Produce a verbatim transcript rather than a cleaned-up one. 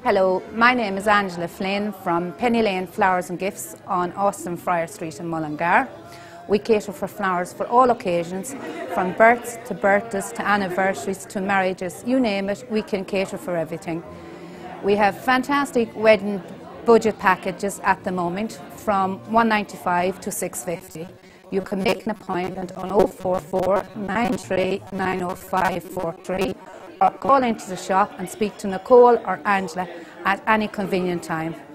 Hello, my name is Angela Flynn from Penny Lane Flowers and Gifts on Austin Friar Street in Mullingar. We cater for flowers for all occasions, from births to birthdays to anniversaries to marriages, you name it, we can cater for everything. We have fantastic wedding budget packages at the moment from one ninety-five to six fifty. You can make an appointment on oh four four, nine three nine oh five four three or call into the shop and speak to Nicole or Angela at any convenient time.